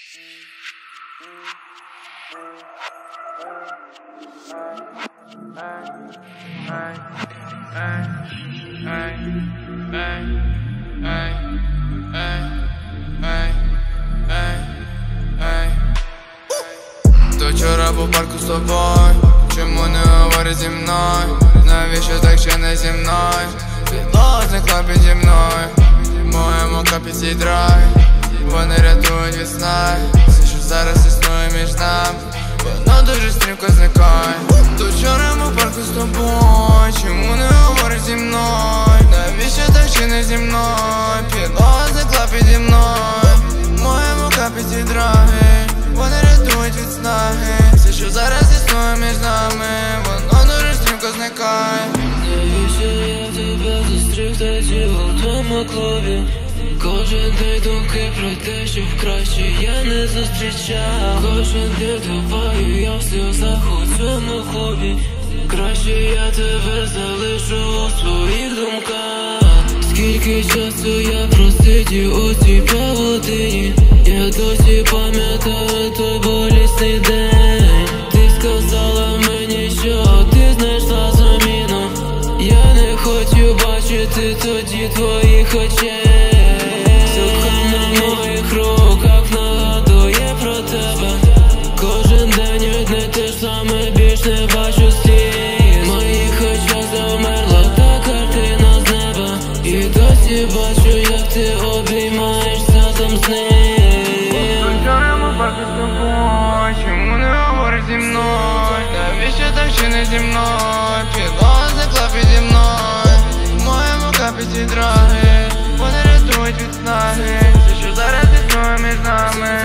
Хто вчора по парку з тобою, чому не говорить зі мною? Навіщо так ще не зі мною? Підлога зникла піді мною, в моєму капіці драй. Вони рятують від сна, все, що зараз існує між нами, воно дуже стрімко зникає. Хто вчора по парку з тобою, чому не говорить зі мною? Навіщо так ще не зі мною? Підлога зникла піді мною, в моєму капіці драй. Вони рятують від снаги, все, що зараз існує між нами, воно дуже стрімко зникає. Навіщо я тебе зустрів тоді у твоєму клубі? Кожен день думки про те, що краще я не зустрічав. Кожен день даваю я в сльозах у цьому клубі. Краще я тебе залишу у своїх думках. Скільки часу я просидів у цій павутині, я досі пам'ятаю той болісний день. Ти сказала мені, що ти знайшла заміну. Я не хочу бачити тоді твоїх очей. Сухо на моїх руках нагадує про тебе. Кожен день одне те ж саме, більш не бачу слів. В моїх очах завмерла та картина з неба, і досі бачу, як ти обіймаєшся там з ним. Вчора по парку з тобою, чому не говориш зі мною? Навіщо так ще не зі мною? Підлога зникла піді мною, в моєму капіці драги. Вони рятують від снаги, все, що зараз існує між нами,